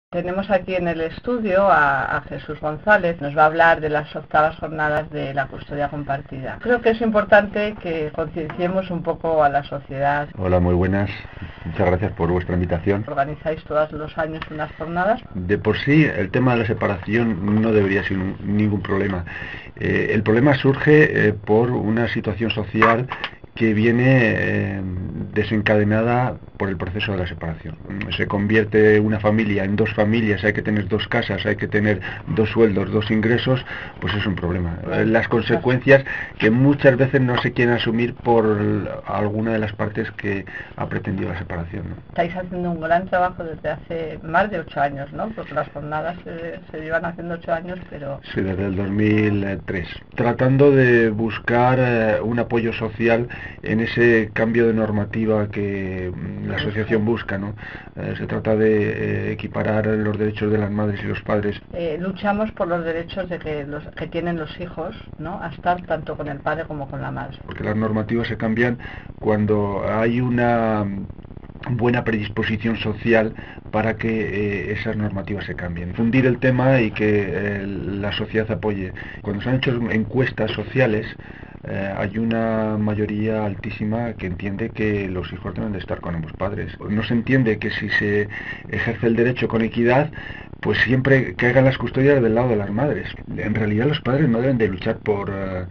Tenemos aquí en el estudio a Jesús González, nos va a hablar de las 8ª jornadas de la custodia compartida. Creo que es importante que concienciemos un poco a la sociedad. Hola, muy buenas. Muchas gracias por vuestra invitación. ¿Organizáis todos los años unas jornadas? De por sí, el tema de la separación no debería ser ningún problema. El problema surge por una situación social que viene desencadenada por el proceso de la separación. Se convierte una familia en dos familias, hay que tener dos casas, hay que tener dos sueldos, dos ingresos, pues es un problema. Las consecuencias que muchas veces no se quieren asumir por alguna de las partes que ha pretendido la separación, ¿no? Estáis haciendo un gran trabajo desde hace más de 8 años, ¿no? Porque las jornadas se llevan haciendo 8 años, pero... Sí, desde el 2003. Tratando de buscar un apoyo social en ese cambio de normativa que la asociación busca, ¿no? Se trata de equiparar los derechos de las madres y los padres. Luchamos por los derechos de que tienen los hijos, ¿no? A estar tanto con el padre como con la madre. Porque las normativas se cambian cuando hay una buena predisposición social para que esas normativas se cambien. Fundir el tema y que la sociedad apoye. Cuando se han hecho encuestas sociales, hay una mayoría altísima que entiende que los hijos deben de estar con ambos padres. No se entiende que si se ejerce el derecho con equidad, pues siempre caigan las custodias del lado de las madres. En realidad los padres no deben de luchar por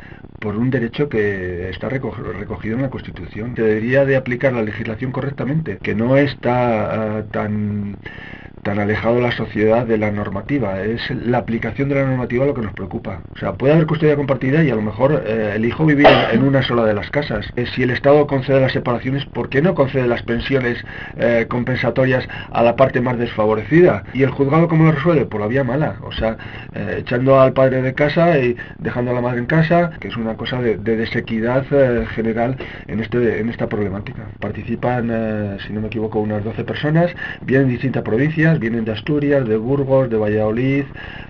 un derecho que está recogido en la Constitución. Se debería de aplicar la legislación correctamente, que no está tan alejado la sociedad de la normativa. Es la aplicación de la normativa lo que nos preocupa. O sea, puede haber custodia compartida y a lo mejor el hijo vivir en una sola de las casas. Si el Estado concede las separaciones, ¿por qué no concede las pensiones compensatorias a la parte más desfavorecida? ¿Y el juzgado cómo lo resuelve? Por la vía mala. O sea, echando al padre de casa y dejando a la madre en casa, que es una cosa de desequidad general en esta problemática. Participan, si no me equivoco, unas 12 personas, vienen de distintas provincias, vienen de Asturias, de Burgos, de Valladolid,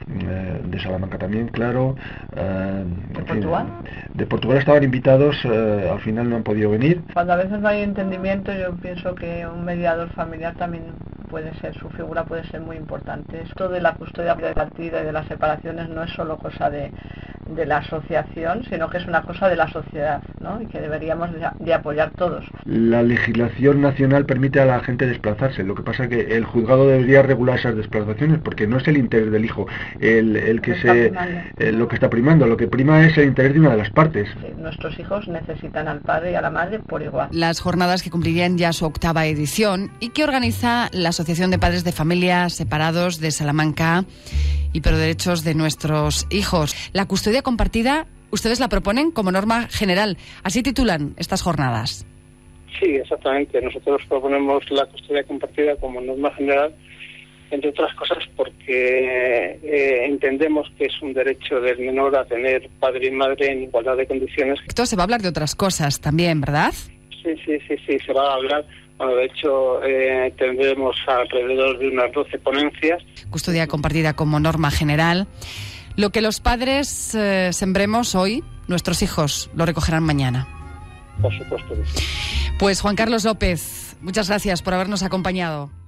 de Salamanca también, claro. ¿De Portugal? De Portugal estaban invitados, al final no han podido venir. Cuando a veces no hay entendimiento, yo pienso que un mediador familiar también su figura puede ser muy importante. Esto de la custodia compartida y de las separaciones no es solo cosa de la asociación, sino que es una cosa de la sociedad, ¿no? Y que deberíamos de apoyar todos. La legislación nacional permite a la gente desplazarse, lo que pasa es que el juzgado debería regular esas desplazaciones, porque no es el interés del hijo lo que está primando, lo que prima es el interés de una de las partes. Sí, nuestros hijos necesitan al padre y a la madre por igual. Las jornadas que cumplirían ya su 8ª edición y que organiza la Asociación de Padres de Familias Separados de Salamanca y Pro Derechos de Nuestros Hijos. La custodia compartida, ustedes la proponen como norma general. Así titulan estas jornadas. Sí, exactamente. Nosotros proponemos la custodia compartida como norma general, entre otras cosas porque entendemos que es un derecho del menor a tener padre y madre en igualdad de condiciones. Esto se va a hablar de otras cosas también, ¿verdad? Sí, se va a hablar. Bueno, de hecho, tendremos alrededor de unas 12 ponencias. Custodia compartida como norma general. Lo que los padres sembremos hoy, nuestros hijos lo recogerán mañana. Por supuesto que sí. Pues Juan Carlos López, muchas gracias por habernos acompañado.